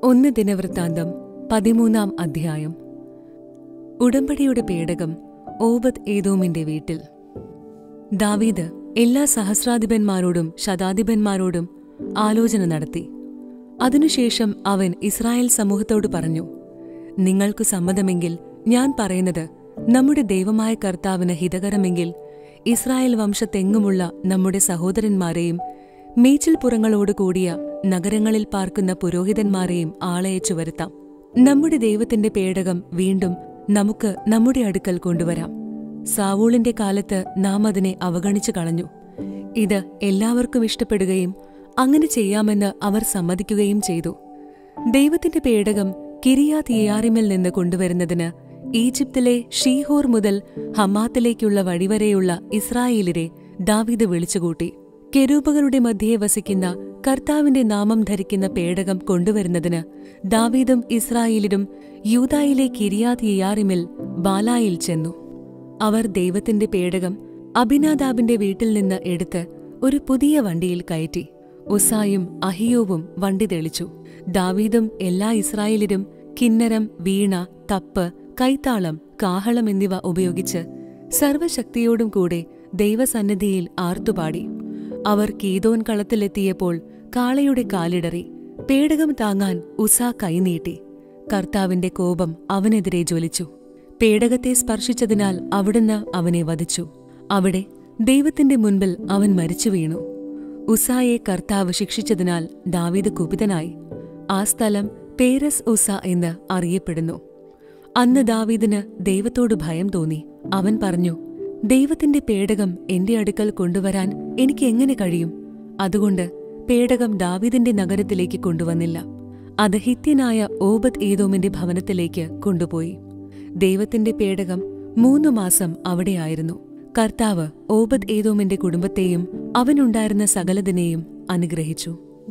ഒന്ന് ദിനവൃത്താന്തം 13-ാം അധ്യായം. ഉടമ്പടിയുടെ പേടകം ഓബദ് ഏദോമിന്റെ വീട്ടിൽ. ദാവീദ് എല്ലാ സഹസ്രാധിപന്മാരോടും ശതാധിപന്മാരോടും ആലോചന നടത്തി. അതിനുശേഷം അവൻ ഇസ്രായേൽ സമൂഹത്തോട് പറഞ്ഞു, നിങ്ങൾക്കു സമ്മതമെങ്കിൽ ഞാൻ പറയുന്നത് നമ്മുടെ ദൈവമായ കർത്താവിന് ഹിതകരമെങ്കിൽ ഇസ്രായേൽ വംശത്തെങ്ങുമുള്ള നമ്മുടെ സഹോദരന്മാരെയും മേച്ചിൽപ്പുറങ്ങളോട് കൂടിയ നഗരങ്ങളിൽ പാർക്കുന്ന പുരോഹിതന്മാരെയും ആളയച്ചു വരുത്താം. നമ്മുടെ ദൈവത്തിന്റെ പേടകം വീണ്ടും നമുക്ക് നമ്മുടെ അടുക്കൽ കൊണ്ടുവരാം. സാവൂളിന്റെ കാലത്ത് നാം അതിനെ അവഗണിച്ചു കളഞ്ഞു. ഇത് എല്ലാവർക്കും ഇഷ്ടപ്പെടുകയും അങ്ങനെ ചെയ്യാമെന്ന് അവർ സമ്മതിക്കുകയും ചെയ്തു. ദൈവത്തിന്റെ പേടകം കിരിയാത്ത് യെയാറിമിൽ നിന്ന് കൊണ്ടുവരുന്നതിന് ഈജിപ്തിലെ ഷീഹോർ മുതൽ ഹമാത്തിലേക്കുള്ള വഴിവരെയുള്ള ഇസ്രായേലിരെ ദാവീദ് വിളിച്ചുകൂട്ടി. കെരൂബുകളുടെ മധ്യേ വസിക്കുന്ന കർത്താവിന്റെ നാമം ധരിക്കുന്ന പേടകം കൊണ്ടുവരുന്നതിന് ദാവീദും ഇസ്രായേലിലും യൂദായിലെ കിരിയാത്ത് യെയാറിമിൽ ബാലായിൽ ചെന്നു. അവർ ദൈവത്തിന്റെ പേടകം അബിനാദാബിന്റെ വീട്ടിൽ നിന്ന് എടുത്ത് ഒരു പുതിയ വണ്ടിയിൽ കയറ്റി. ഉസായും അഹിയോവും വണ്ടി തെളിച്ചു. ദാവീദും എല്ലാ ഇസ്രായേലിലും കിന്നരം, വീണ, തപ്പ്, കൈത്താളം, കാഹളം എന്നിവ ഉപയോഗിച്ച് സർവശക്തിയോടും കൂടെ ദൈവസന്നിധിയിൽ ആർത്തുപാടി. അവർ കീദോൻ കളത്തിലെത്തിയപ്പോൾ കാളയുടെ കാലിടറി. പേടകം താങ്ങാൻ ഉസാ കൈനീട്ടി. കർത്താവിന്റെ കോപം അവനെതിരെ ജ്വലിച്ചു. പേടകത്തെ സ്പർശിച്ചതിനാൽ അവിടുന്ന് അവനെ വധിച്ചു. അവിടെ ദൈവത്തിന്റെ മുൻപിൽ അവൻ മരിച്ചു വീണു. ഉസായെ കർത്താവ് ശിക്ഷിച്ചതിനാൽ ദാവീദ് കുപിതനായി. ആ സ്ഥലം പേരസ് ഉസ എന്ന് അറിയപ്പെടുന്നു. അന്ന് ദാവീദിന് ദൈവത്തോട് ഭയം തോന്നി. അവൻ പറഞ്ഞു, ദൈവത്തിന്റെ പേടകം എന്റെ അടുക്കൽ കൊണ്ടുവരാൻ എനിക്ക് എങ്ങനെ കഴിയും? അതുകൊണ്ട് പേടകം ദാവീദിന്റെ നഗരത്തിലേക്ക് കൊണ്ടുവന്നില്ല. അത് ഹിത്യനായ ഓബദ് ഏദോമിന്റെ ഭവനത്തിലേക്ക് കൊണ്ടുപോയി. ദൈവത്തിന്റെ പേടകം 3 മാസം അവിടെയായിരുന്നു. കർത്താവ് ഓബദ് ഏദോമിന്റെ കുടുംബത്തെയും അവനുണ്ടായിരുന്ന സകലതിനെയും അനുഗ്രഹിച്ചു.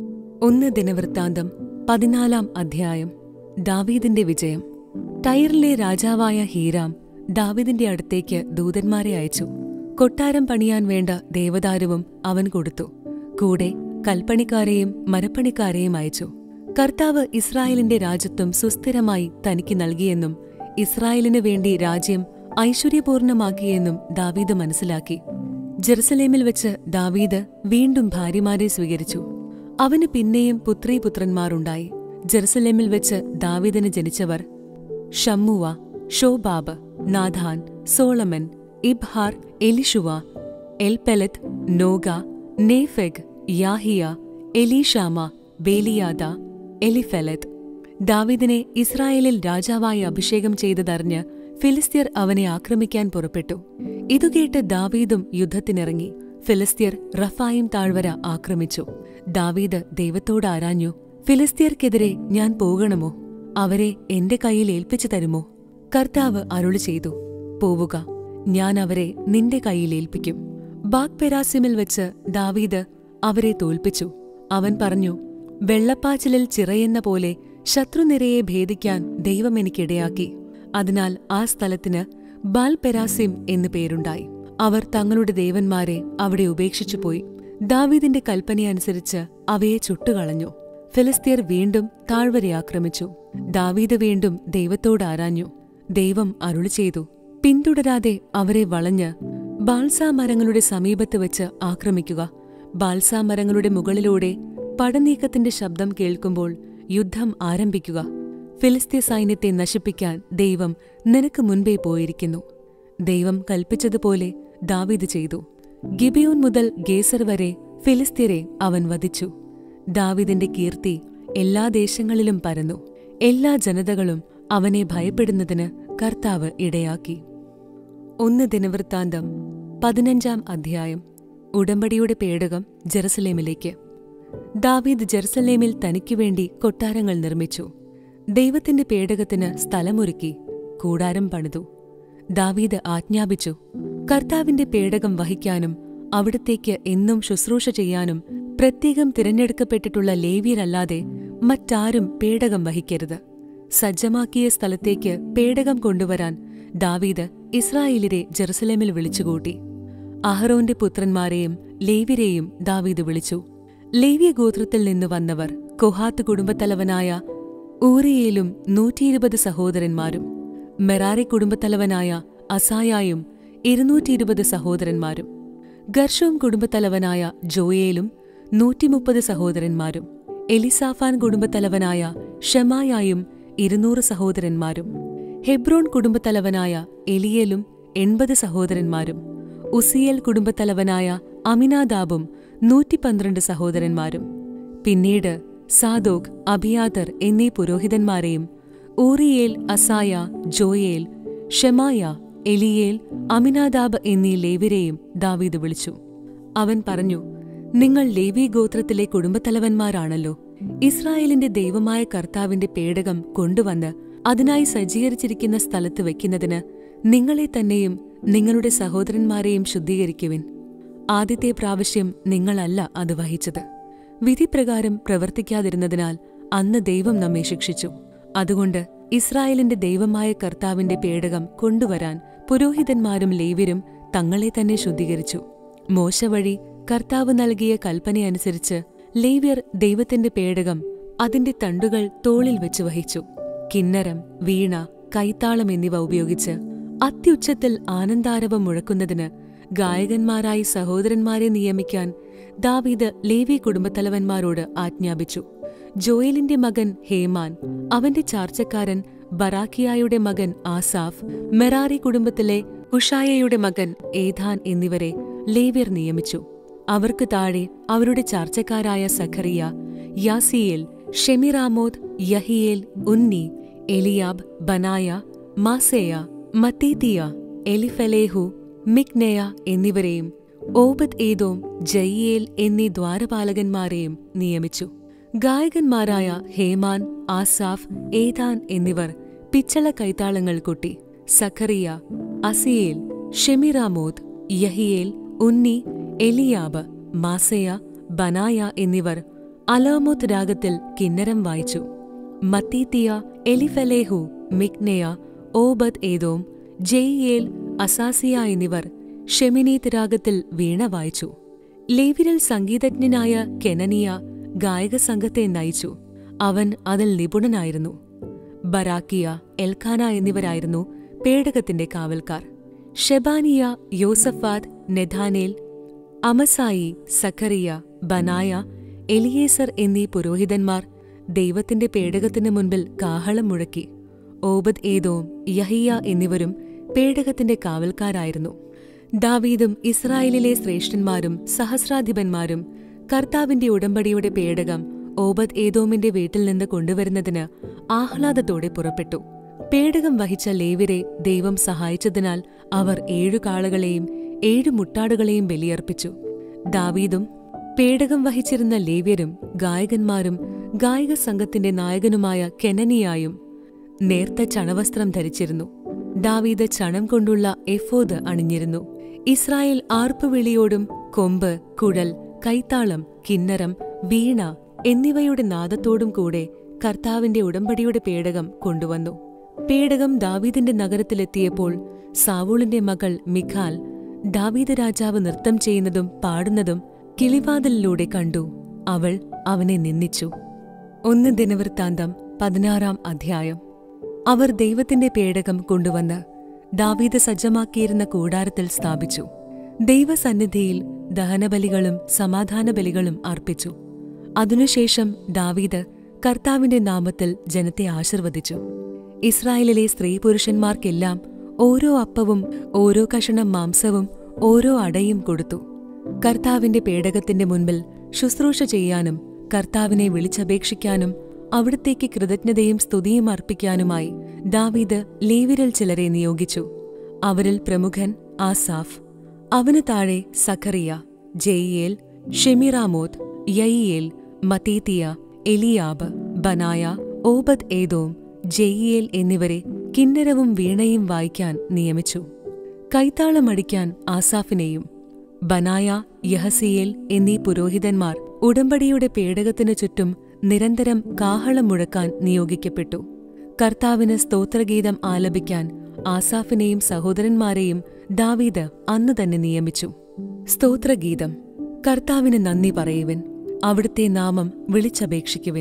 1 ദിനവൃത്താന്തം 14-ാം അധ്യായം. ദാവീദിന്റെ വിജയം. ടൈറിലെ രാജാവായ ഹീരാം ദാവീദിന്റെ അടുത്തേക്ക് ദൂതന്മാരെ അയച്ചു. കൊട്ടാരം പണിയാൻ വേണ്ട ദേവദാരുവും അവൻ കൊടുത്തു. കൂടെ കൽപ്പണിക്കാരെയും മരപ്പണിക്കാരെയും അയച്ചു. കർത്താവ് ഇസ്രായേലിന്റെ രാജ്യത്വം സുസ്ഥിരമായി തനിക്ക് നൽകിയെന്നും ഇസ്രായേലിനു വേണ്ടി രാജ്യം ഐശ്വര്യപൂർണമാക്കിയെന്നും ദാവീദ് മനസ്സിലാക്കി. ജെറുസലേമിൽ വെച്ച് ദാവീദ് വീണ്ടും ഭാര്യമാരെ സ്വീകരിച്ചു. അവന് പിന്നെയും പുത്രീപുത്രന്മാരുണ്ടായി. ജെറുസലേമിൽ വെച്ച് ദാവീദിന് ജനിച്ചവർ Shammua, Shobab, Nathan, Solomon, Ibhar, Elishua, Elpelet, Nogah, Nepheg, യാഹിയ, എലീഷാമ, ബേലിയാദ, എലിഫെലത്ത്. ദാവീദിനെ ഇസ്രായേലിൽ രാജാവായി അഭിഷേകം ചെയ്തതറിഞ്ഞ് ഫിലിസ്ത്യർ അവനെ ആക്രമിക്കാൻ പുറപ്പെട്ടു. ഇതുകേട്ട് ദാവീദും യുദ്ധത്തിനിറങ്ങി. ഫിലിസ്ത്യർ റഫായിം താഴ്വര ആക്രമിച്ചു. ദാവീദ് ദൈവത്തോട് ആരാഞ്ഞു, ഫിലിസ്ത്യർക്കെതിരെ ഞാൻ പോകണമോ? അവരെ എന്റെ കയ്യിൽ ഏൽപ്പിച്ചു തരുമോ? കർത്താവ് അരുളി ചെയ്തു, പോവുക, ഞാൻ അവരെ നിന്റെ കയ്യിൽ ഏൽപ്പിക്കും. ബാക്പെരാസിമിൽ വെച്ച് ദാവീദ് അവരെ തോൽപ്പിച്ചു. അവൻ പറഞ്ഞു, വെള്ളപ്പാച്ചിലിൽ ചിറയെന്ന പോലെ ശത്രുനിരയെ ഭേദിക്കാൻ ദൈവം എനിക്കിടയാക്കി. അതിനാൽ ആ സ്ഥലത്തിന് ബാൽപെരാസിം എന്നു പേരുണ്ടായി. അവർ തങ്ങളുടെ ദേവന്മാരെ അവിടെ ഉപേക്ഷിച്ചുപോയി. ദാവീദിന്റെ കൽപ്പനയനുസരിച്ച് അവയെ ചുട്ടുകളഞ്ഞു. ഫിലിസ്ത്യർ വീണ്ടും താഴ്വര ആക്രമിച്ചു. ദാവീദ് വീണ്ടും ദൈവത്തോട് ആരാഞ്ഞു. ദൈവം അരുളി ചെയ്തു, പിന്തുടരാതെ അവരെ വളഞ്ഞ് ബാൽസാ മരങ്ങളുടെ സമീപത്ത് വെച്ച് ആക്രമിക്കുക. ബാൽസാ മരങ്ങളുടെ മുകളിലൂടെ പടനീക്കത്തിന്റെ ശബ്ദം കേൾക്കുമ്പോൾ യുദ്ധം ആരംഭിക്കുക. ഫിലിസ്ത്യ സൈന്യത്തെ നശിപ്പിക്കാൻ ദൈവം നിനക്ക് മുൻപേ പോയിരിക്കുന്നു. ദൈവം കൽപ്പിച്ചതുപോലെ ദാവീദ് ചെയ്തു. ഗിബിയോൻ മുതൽ ഗേസർ വരെ ഫിലിസ്ത്യരെ അവൻ വധിച്ചു. ദാവീദിന്റെ കീർത്തി എല്ലാ ദേശങ്ങളിലും പരന്നു. എല്ലാ ജനതകളും അവനെ ഭയപ്പെടുന്നതിന് കർത്താവ് ഇടയാക്കി. 1 ദിനവൃത്താന്തം 15-ാം അധ്യായം. ഉടമ്പടിയുടെ പേടകം ജെറുസലേമിലേക്ക്. ദാവീദ് ജെറുസലേമിൽ തനിക്കുവേണ്ടി കൊട്ടാരങ്ങൾ നിർമ്മിച്ചു. ദൈവത്തിന്റെ പേടകത്തിന് സ്ഥലമൊരുക്കി കൂടാരം പണിതു. ദാവീദ് ആജ്ഞാപിച്ചു, കർത്താവിന്റെ പേടകം വഹിക്കാനും അവിടത്തേക്ക് എന്നും ശുശ്രൂഷ ചെയ്യാനും പ്രത്യേകം തിരഞ്ഞെടുക്കപ്പെട്ടിട്ടുള്ള ലേവ്യരല്ലാതെ മറ്റാരും പേടകം വഹിക്കരുത്. സജ്ജമാക്കിയ സ്ഥലത്തേക്ക് പേടകം കൊണ്ടുവരാൻ ദാവീദ് ഇസ്രായേലിരെ ജെറുസലേമിൽ വിളിച്ചുകൂട്ടി. അഹറോന്റെ പുത്രന്മാരെയും ലേവ്യരെയും ദാവീദ് വിളിച്ചു. ലേവ്യ ഗോത്രത്തിൽ നിന്നു വന്നവർ കൊഹാത്ത് കുടുംബത്തലവനായ ഊറിയേലും 120 സഹോദരന്മാരും. മെറാരി കുടുംബത്തലവനായ അസായായും 220 സഹോദരന്മാരും. ഗർഷോം കുടുംബത്തലവനായ ജോയേലും 130 സഹോദരന്മാരും. എലിസാഫാൻ കുടുംബത്തലവനായ ഷെമായായും 200 സഹോദരന്മാരും. ഹെബ്രോൺ കുടുംബത്തലവനായ എലിയേലും 80 സഹോദരന്മാരും. ഉസിയേൽ കുടുംബത്തലവനായ അമിനാദാബും 112 സഹോദരന്മാരും. പിന്നീട് സാദോക്, അബിയാതർ എന്നീ പുരോഹിതന്മാരെയും Uriel, Asaiah, Joel, Shemaiah, Eliel, Amminadab എന്നീ ലേവ്യരെയും ദാവീദ് വിളിച്ചു. അവൻ പറഞ്ഞു, നിങ്ങൾ ലേവി ഗോത്രത്തിലെ കുടുംബത്തലവന്മാരാണല്ലോ. ഇസ്രായേലിന്റെ ദൈവമായ കർത്താവിന്റെ പേടകം കൊണ്ടുവന്ന് അതിനായി സജ്ജീകരിച്ചിരിക്കുന്ന സ്ഥലത്ത് വയ്ക്കുന്നതിന് നിങ്ങളെ തന്നെയും നിങ്ങളുടെ സഹോദരന്മാരെയും ശുദ്ധീകരിക്കുവിൻ. ആദ്യത്തെ പ്രാവശ്യം നിങ്ങളല്ല അത് വഹിച്ചത്. വിധിപ്രകാരം പ്രവർത്തിക്കാതിരുന്നതിനാൽ അന്ന് ദൈവം നമ്മെ ശിക്ഷിച്ചു. അതുകൊണ്ട് ഇസ്രായേലിന്റെ ദൈവമായ കർത്താവിന്റെ പേടകം കൊണ്ടുവരാൻ പുരോഹിതന്മാരും ലേവ്യരും തങ്ങളെ തന്നെ ശുദ്ധീകരിച്ചു. മോശ വഴി കർത്താവ് നൽകിയ കൽപ്പനയനുസരിച്ച് ലേവ്യർ ദൈവത്തിന്റെ പേടകം അതിന്റെ തണ്ടുകൾ തോളിൽ വെച്ച് വഹിച്ചു. കിന്നരം, വീണ, കൈത്താളം എന്നിവ ഉപയോഗിച്ച് അത്യുച്ചത്തിൽ ആനന്ദാരവം മുഴക്കുന്നതിന് ഗായകന്മാരായി സഹോദരന്മാരെ നിയമിക്കാൻ ദാവീദ് ലേവി കുടുംബത്തലവന്മാരോട് ആജ്ഞാപിച്ചു. ജോയേലിന്റെ മകൻ ഹേമാൻ, അവന്റെ ചാർച്ചക്കാരൻ ബറാക്കിയായുടെ മകൻ ആസാഫ്, മെറാരി കുടുംബത്തിലെ ഹുഷായയുടെ മകൻ ഏഥാൻ എന്നിവരെ ലേവ്യർ നിയമിച്ചു. അവർക്ക് താഴെ അവരുടെ ചാർച്ചക്കാരായ Zechariah, Jaaziel, Shemiramoth, Jehiel, Unni, Eliab, Benaiah, Maaseiah, Mattithiah, Eliphelehu, മിക്നെയ എന്നിവരെയും ഓബദ് ഏദോം, ജയിയേൽ എന്നീ ദ്വാരപാലകന്മാരെയും നിയമിച്ചു. ഗായകന്മാരായ ഹേമാൻ, ആസാഫ്, ഏഥാൻ എന്നിവർ പിച്ചള കൈത്താളങ്ങൾ കൊട്ടി. Zechariah, Aziel, Shemiramoth, Jehiel, Unni, Eliab, Maaseiah, Benaiah എന്നിവർ അലാമോത്ത് രാഗത്തിൽ കിന്നരം വായിച്ചു. മത്തീത്തിയ, എലിഫലേഹു, മിക്നെയ, ഓബദ് ഏദോം, ജയിയേൽ, അസാസിയ എന്നിവർ ഷെമിനീത്ത് രാഗത്തിൽ വീണ വായിച്ചു. ലേവ്യരിൽ സംഗീതജ്ഞനായ കെനനിയ ഗായകസംഘത്തെ നയിച്ചു. അവൻ അതിൽ നിപുണനായിരുന്നു. ബറാക്കിയ, എൽക്കാന എന്നിവരായിരുന്നു പേടകത്തിന്റെ കാവൽക്കാർ. ഷെബാനിയ, യോസഫാത്ത്, നെഥാനേൽ, അമസായി, സഖറിയ, ബനായ, എലിയേസർ എന്നീ പുരോഹിതന്മാർ ദൈവത്തിന്റെ പേടകത്തിന് മുൻപിൽ കാഹളം മുഴക്കി. ഓബദ് ഏദോം, യഹിയ എന്നിവരും പേടകത്തിന്റെ കാവൽക്കാരായിരുന്നു. ദാവീദും ഇസ്രായേലിലെ ശ്രേഷ്ഠന്മാരും സഹസ്രാധിപന്മാരും കർത്താവിന്റെ ഉടമ്പടിയുടെ പേടകം ഓബദ് ഏദോമിന്റെ വീട്ടിൽ നിന്ന് കൊണ്ടുവരുന്നതിന് ആഹ്ലാദത്തോടെ പുറപ്പെട്ടു. പേടകം വഹിച്ച ലേവ്യരെ ദൈവം സഹായിച്ചതിനാൽ അവർ 7 കാളകളെയും 7 മുട്ടാടുകളെയും ബലിയർപ്പിച്ചു. ദാവീദും പേടകം വഹിച്ചിരുന്ന ലേവ്യരും ഗായകന്മാരും ഗായക സംഘത്തിന്റെ നായകനുമായ കെനനിയായും നേർത്ത ചണവസ്ത്രം ധരിച്ചിരുന്നു. ദാവീദ് ചണം കൊണ്ടുള്ള എഫോദ് അണിഞ്ഞിരുന്നു. ഇസ്രായേൽ ആർപ്പുവിളിയോടും കൊമ്പ്, കുഴൽ, കൈത്താളം, കിന്നരം, വീണ എന്നിവയുടെ നാദത്തോടും കൂടെ കർത്താവിന്റെ ഉടമ്പടിയുടെ പേടകം കൊണ്ടുവന്നു. പേടകം ദാവീദിന്റെ നഗരത്തിലെത്തിയപ്പോൾ സാവൂളിന്റെ മകൾ മിഖാൽ ദാവീദ് രാജാവ് നൃത്തം ചെയ്യുന്നതും പാടുന്നതും കിളിവാതിലിലൂടെ കണ്ടു. അവൾ അവനെ നിന്ദിച്ചു. 1 ദിനവൃത്താന്തം 16-ാം അധ്യായം. അവർ ദൈവത്തിന്റെ പേടകം കൊണ്ടുവന്ന് ദാവീദ് സജ്ജമാക്കിയിരുന്ന കൂടാരത്തിൽ സ്ഥാപിച്ചു. ദൈവസന്നിധിയിൽ ദഹനബലികളും സമാധാനബലികളും അർപ്പിച്ചു. അതിനുശേഷം ദാവീദ് കർത്താവിന്റെ നാമത്തിൽ ജനത്തെ ആശീർവദിച്ചു. ഇസ്രായേലിലെ സ്ത്രീ പുരുഷന്മാർക്കെല്ലാം ഓരോ അപ്പവും ഓരോ കഷണം മാംസവും ഓരോ അടയും കൊടുത്തു. കർത്താവിന്റെ പേടകത്തിന്റെ മുൻപിൽ ശുശ്രൂഷ ചെയ്യാനും കർത്താവിനെ വിളിച്ചപേക്ഷിക്കാനും അവിടത്തേക്ക് കൃതജ്ഞതയും സ്തുതിയും അർപ്പിക്കാനുമായി ദാവീദ് ലേവ്യരിൽ ചിലരെ നിയോഗിച്ചു. അവരിൽ പ്രമുഖൻ ആസാഫ്, അവന് താഴെ Zechariah, Jeiel, Shemiramoth, Jehiel, Mattithiah, Eliab, Benaiah, Obed Edom, Jeiel എന്നിവരെ കിന്നരവും വീണയും വായിക്കാൻ നിയമിച്ചു. കൈത്താളമടിക്കാൻ ആസാഫിനെയും. ബനായ, യഹസിയേൽ എന്നീ പുരോഹിതന്മാർ ഉടമ്പടിയുടെ പേടകത്തിനു ചുറ്റും നിരന്തരം കാഹളം മുഴക്കാൻ നിയോഗിക്കപ്പെട്ടു. കർത്താവിന് സ്തോത്രഗീതം ആലപിക്കാൻ ആസാഫിനെയും സഹോദരന്മാരെയും ദാവീദ് അന്ന് തന്നെ നിയമിച്ചു. സ്തോത്രഗീതം. കർത്താവിന് നന്ദി പറയുവിൻ, അവിടുത്തെ നാമം വിളിച്ചപേക്ഷിക്കുവിൻ.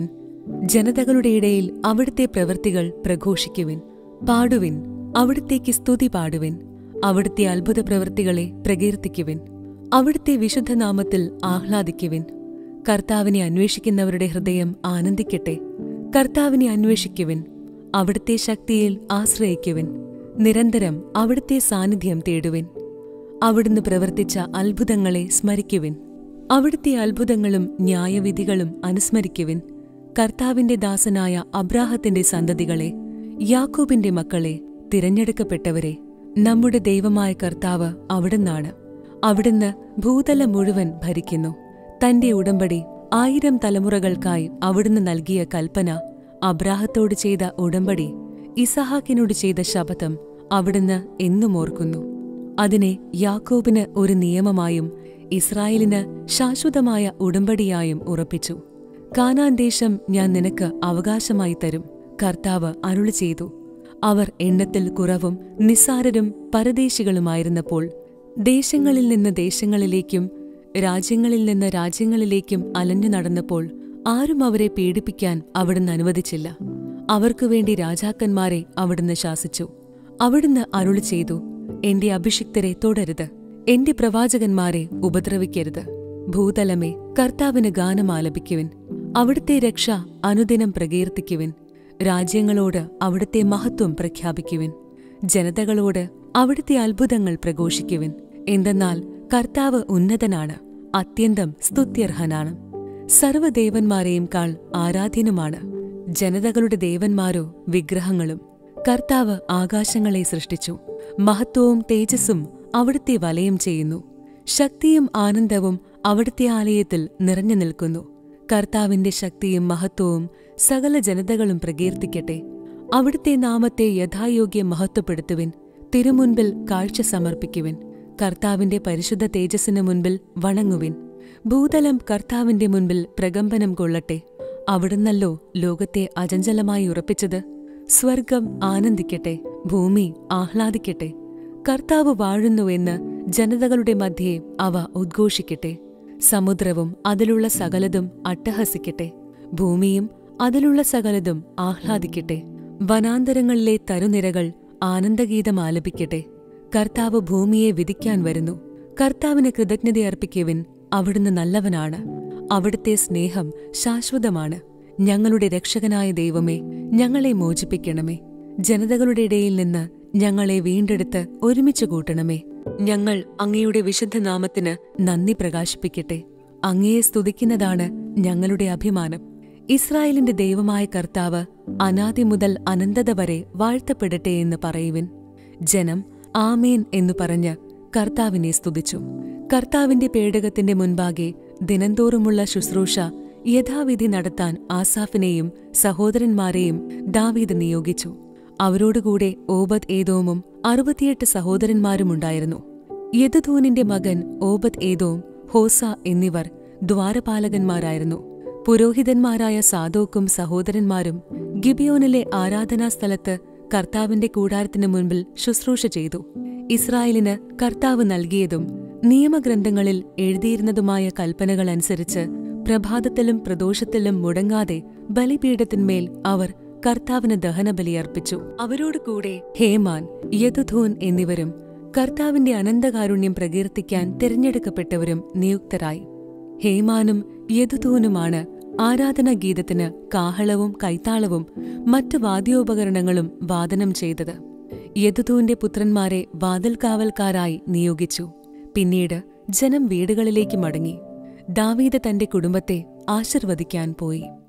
ജനതകളുടെ ഇടയിൽ അവിടുത്തെ പ്രവൃത്തികൾ പ്രഘോഷിക്കുവിൻ. പാടുവിൻ, അവിടുത്തേക്ക് സ്തുതി പാടുവിൻ. അവിടുത്തെ അത്ഭുത പ്രവൃത്തികളെ പ്രകീർത്തിക്കുവിൻ. അവിടുത്തെ വിശുദ്ധനാമത്തിൽ ആഹ്ലാദിക്കുവിൻ. കർത്താവിനെ അന്വേഷിക്കുന്നവരുടെ ഹൃദയം ആനന്ദിക്കട്ടെ. കർത്താവിനെ അന്വേഷിക്കുവിൻ. അവിടുത്തെ ശക്തിയിൽ ആശ്രയിക്കുവിൻ. നിരന്തരം അവിടുത്തെ സാന്നിധ്യം തേടുവിൻ. അവിടുന്ന് പ്രവർത്തിച്ച അത്ഭുതങ്ങളെ സ്മരിക്കുവിൻ. അവിടുത്തെ അത്ഭുതങ്ങളും ന്യായവിധികളും അനുസ്മരിക്കുവിൻ. കർത്താവിന്റെ ദാസനായ അബ്രാഹത്തിന്റെ സന്തതികളെ, യാക്കോബിന്റെ മക്കളെ, തിരഞ്ഞെടുക്കപ്പെട്ടവരെ, നമ്മുടെ ദൈവമായ കർത്താവ് അവിടുന്നാണ്. അവിടുന്ന് ഭൂതലം മുഴുവൻ ഭരിക്കുന്നു. തന്റെ ഉടമ്പടി 1000 തലമുറകൾക്കായി അവിടുന്ന് നൽകിയ കൽപ്പന, അബ്രാഹത്തോട് ചെയ്ത ഉടമ്പടി, ഇസഹാക്കിനോട് ചെയ്ത ശപഥം അവിടുന്ന് എന്നും ഓർക്കുന്നു. അതിനെ യാക്കോബിന് ഒരു നിയമമായും ഇസ്രായേലിന് ശാശ്വതമായ ഉടമ്പടിയായും ഉറപ്പിച്ചു. കാനാൻ ദേശം ഞാൻ നിനക്ക് അവകാശമായി തരും, കർത്താവ് അരുളി ചെയ്തു. അവർ എണ്ണത്തിൽ കുറവും നിസ്സാരരും പരദേശികളുമായിരുന്നപ്പോൾ, ദേശങ്ങളിൽ നിന്ന് ദേശങ്ങളിലേക്കും രാജ്യങ്ങളിൽ നിന്ന് രാജ്യങ്ങളിലേക്കും അലഞ്ഞു നടന്നപ്പോൾ, ആരും അവരെ പീഡിപ്പിക്കാൻ അവിടുന്ന് അനുവദിച്ചില്ല. അവർക്കുവേണ്ടി രാജാക്കന്മാരെ അവിടുന്ന് ശാസിച്ചു. അവിടുന്ന് അരുളി ചെയ്തു, എന്റെ അഭിഷിക്തരെ തൊടരുത്, എന്റെ പ്രവാചകന്മാരെ ഉപദ്രവിക്കരുത്. ഭൂതലമേ, കർത്താവിന് ഗാനമാലപിക്കുവിൻ. അവിടുത്തെ രക്ഷ അനുദിനം പ്രകീർത്തിക്കുവിൻ. രാജ്യങ്ങളോട് അവിടുത്തെ മഹത്വം പ്രഖ്യാപിക്കുവിൻ. ജനതകളോട് അവിടുത്തെ അത്ഭുതങ്ങൾ പ്രഘോഷിക്കുവിൻ. എന്തെന്നാൽ കർത്താവ് ഉന്നതനാണ്, അത്യന്തം സ്തുത്യർഹനാണ്. സർവ്വദേവന്മാരെയും കാൾ ആരാധ്യനുമാണ്. ജനതകളുടെ ദേവന്മാരോ വിഗ്രഹങ്ങളും. കർത്താവ് ആകാശങ്ങളെ സൃഷ്ടിച്ചു. മഹത്വവും തേജസ്സും അവിടുത്തെ വലയം ചെയ്യുന്നു. ശക്തിയും ആനന്ദവും അവിടുത്തെ ആലയത്തിൽ നിറഞ്ഞു നിൽക്കുന്നു. കർത്താവിന്റെ ശക്തിയും മഹത്വവും സകല ജനതകളും പ്രകീർത്തിക്കട്ടെ. അവിടുത്തെ നാമത്തെ യഥായോഗ്യം മഹത്വപ്പെടുത്തുവിൻ. തിരുമുൻപിൽ കാഴ്ച സമർപ്പിക്കുവിൻ. കർത്താവിന്റെ പരിശുദ്ധ തേജസ്സിന് മുൻപിൽ വണങ്ങുവിൻ. ഭൂതലം കർത്താവിന്റെ മുൻപിൽ പ്രകമ്പനം കൊള്ളട്ടെ. അവിടുന്നല്ലോ ലോകത്തെ അചഞ്ചലമായി ഉറപ്പിച്ചത്. സ്വർഗം ആനന്ദിക്കട്ടെ, ഭൂമി ആഹ്ലാദിക്കട്ടെ. കർത്താവ് വാഴുന്നുവെന്ന് ജനതകളുടെ മധ്യേ അവ ഉദ്ഘോഷിക്കട്ടെ. സമുദ്രവും അതിലുള്ള സകലതും അട്ടഹസിക്കട്ടെ. ഭൂമിയും അതിലുള്ള സകലതും ആഹ്ലാദിക്കട്ടെ. വനാന്തരങ്ങളിലെ തരുനിരകൾ ആനന്ദഗീതം ആലപിക്കട്ടെ. കർത്താവ് ഭൂമിയെ വിധിക്കാൻ വരുന്നു. കർത്താവിന് കൃതജ്ഞതയർപ്പിക്കുവിൻ. അവിടുന്ന് നല്ലവനാണ്. അവിടുത്തെ സ്നേഹം ശാശ്വതമാണ്. ഞങ്ങളുടെ രക്ഷകനായ ദൈവമേ, ഞങ്ങളെ മോചിപ്പിക്കണമേ. ജനതകളുടെ ഇടയിൽ നിന്ന് ഞങ്ങളെ വീണ്ടെടുത്ത് ഒരുമിച്ച് കൂട്ടണമേ. ഞങ്ങൾ അങ്ങയുടെ വിശുദ്ധനാമത്തിന് നന്ദി പ്രകാശിപ്പിക്കട്ടെ. അങ്ങയെ സ്തുതിക്കുന്നതാണ് ഞങ്ങളുടെ അഭിമാനം. ഇസ്രായേലിന്റെ ദൈവമായ കർത്താവ് അനാദി മുതൽ അനന്തത വരെ വാഴ്ത്തപ്പെടട്ടെ എന്ന് പറയുവിൻ. ജനം ആമേൻ എന്നു പറഞ്ഞ് കർത്താവിനെ സ്തുതിച്ചു. കർത്താവിന്റെ പേടകത്തിന്റെ മുൻപാകെ ദിനംതോറുമുള്ള ശുശ്രൂഷ യഥാവിധി നടത്താൻ ആസാഫിനെയും സഹോദരന്മാരെയും ദാവീദ് നിയോഗിച്ചു. അവരോടുകൂടെ ഓബദ് ഏദോമും 68 സഹോദരന്മാരുമുണ്ടായിരുന്നു. യെദുഥൂനിന്റെ മകൻ ഓബദ് ഏദോം, ഹോസ എന്നിവർ ദ്വാരപാലകന്മാരായിരുന്നു. പുരോഹിതന്മാരായ സാദോക്കും സഹോദരന്മാരും ഗിബിയോനിലെ ആരാധനാസ്ഥലത്ത് കർത്താവിന്റെ കൂടാരത്തിനു മുൻപിൽ ശുശ്രൂഷ ചെയ്തു. ഇസ്രായേലിന് കർത്താവ് നൽകിയതും നിയമഗ്രന്ഥങ്ങളിൽ എഴുതിയിരുന്നതുമായ കൽപ്പനകൾ അനുസരിച്ച് പ്രഭാതത്തിലും പ്രദോഷത്തിലും മുടങ്ങാതെ ബലിപീഠത്തിന്മേൽ അവർ കർത്താവിന് ദഹനബലിയർപ്പിച്ചു. അവരോട് കൂടെ ഹേമാൻ, യെദുഥൂൻ എന്നിവരും കർത്താവിന്റെ അനന്തകാരുണ്യം പ്രകീർത്തിക്കാൻ തിരഞ്ഞെടുക്കപ്പെട്ടവരും നിയുക്തരായി. ഹേമാനും യെദുഥൂനുമാണ് ആരാധനാഗീതത്തിന് കാഹളവും കൈത്താളവും മറ്റു വാദ്യോപകരണങ്ങളും വാദനം ചെയ്തത്. യെദുഥൂന്റെ പുത്രന്മാരെ വാതിൽകാവൽക്കാരായി നിയോഗിച്ചു. പിന്നീട് ജനം വീടുകളിലേക്ക് മടങ്ങി. ദാവീദ് തന്റെ കുടുംബത്തെ ആശീർവദിക്കാൻ പോയി.